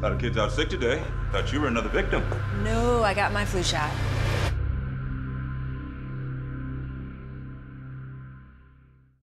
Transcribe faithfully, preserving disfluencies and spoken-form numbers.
lot of kids out sick today. Thought you were another victim. No, I got my flu shot.